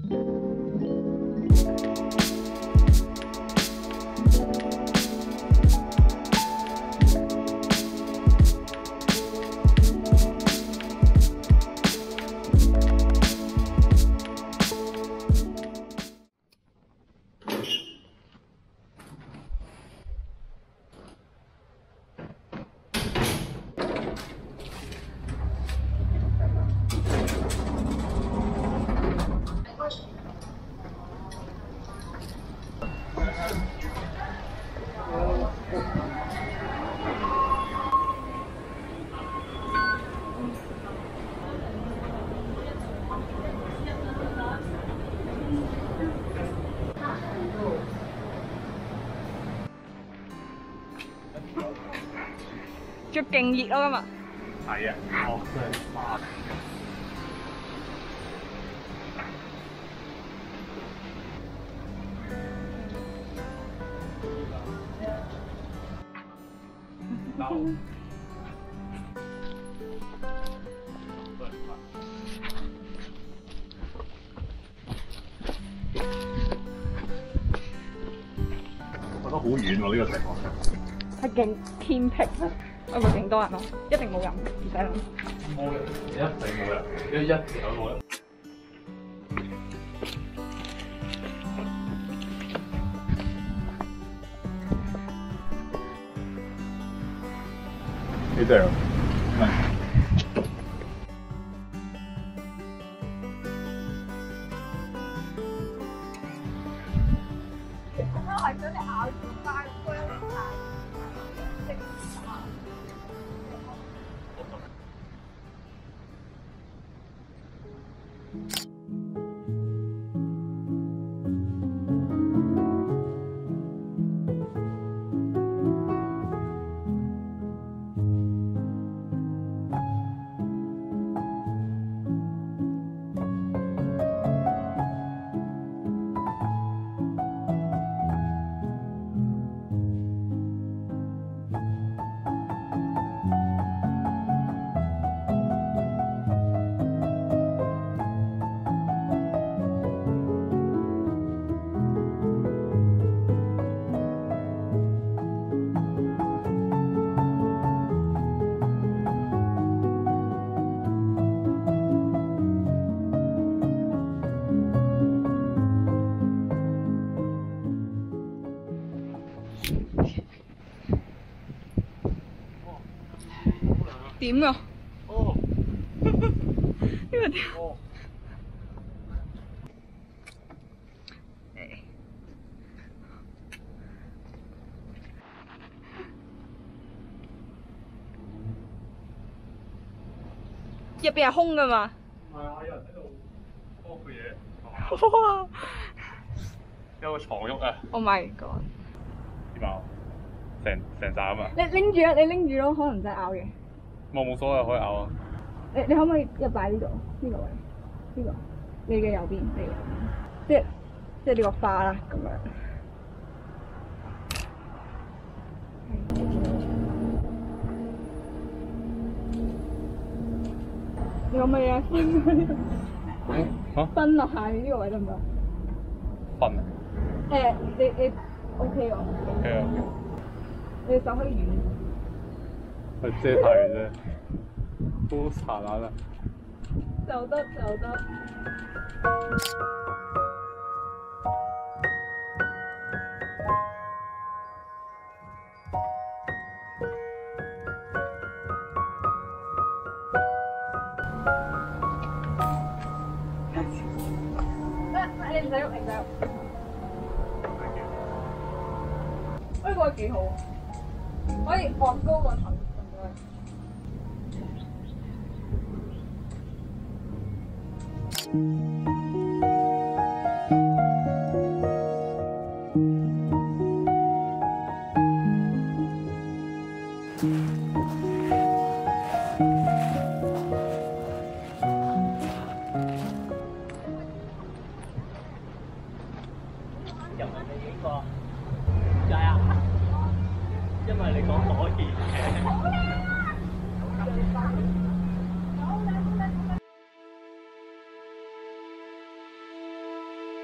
仲勁熱咯今日。 係啊，哦真係花。我覺得好遠喎呢個情況。 係勁偏僻啊！我會勁多人咯，一定冇人，唔使諗。 冇人，一定冇人，一條都冇人。幾正啊！ 我係想你咬住塊薑啊！點啊？哦，呢個點？哦。入邊係空㗎嘛？ 唔係啊，有人喺度屙佢嘢。 哇！ 有個床褥啊 ！Oh my god！ 點啊？成扎啊嘛！ 你拎住啊！你拎住咯，可能真係咬嘅。 冇所謂，可以咬啊！ 你可唔可以入擺呢度？呢個位，呢個你嘅右邊，你嘅右邊，即係呢個花啦，咁樣。你可唔可以咧分落下面呢個位得唔得？ 分啊！ 你 OK 喎。 OK 啊。 你手可以遠。 係遮太嘅啫，好殘眼啊！ 就得。你唔使喐，呢個幾好，可以昂高個頭。 又問你影過？點解啊？因為你講可以嘅。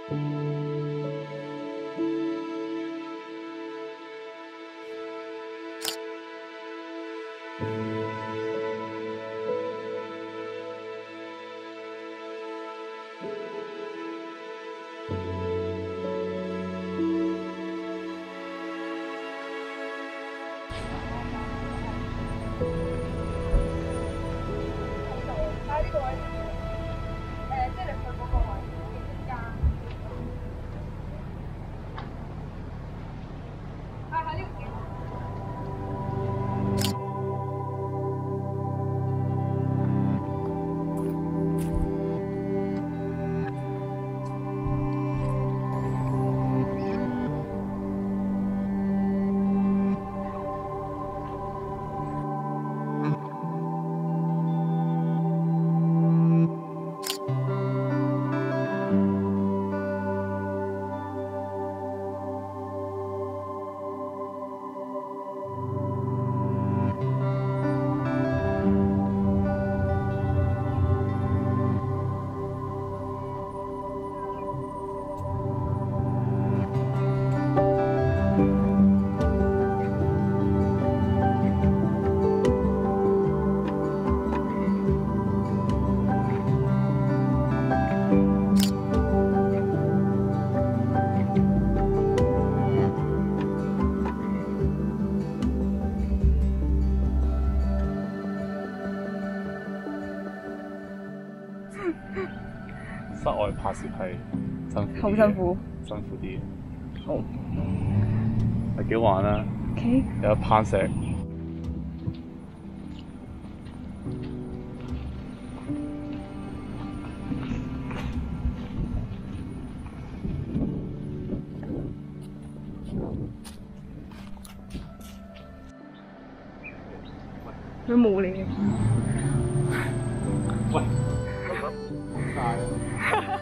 室外拍攝係辛苦， 好辛苦， 辛苦啲。 好， 係幾好玩啊！ OK， 有攀石。 佢冇你嘅。 喂，大啊！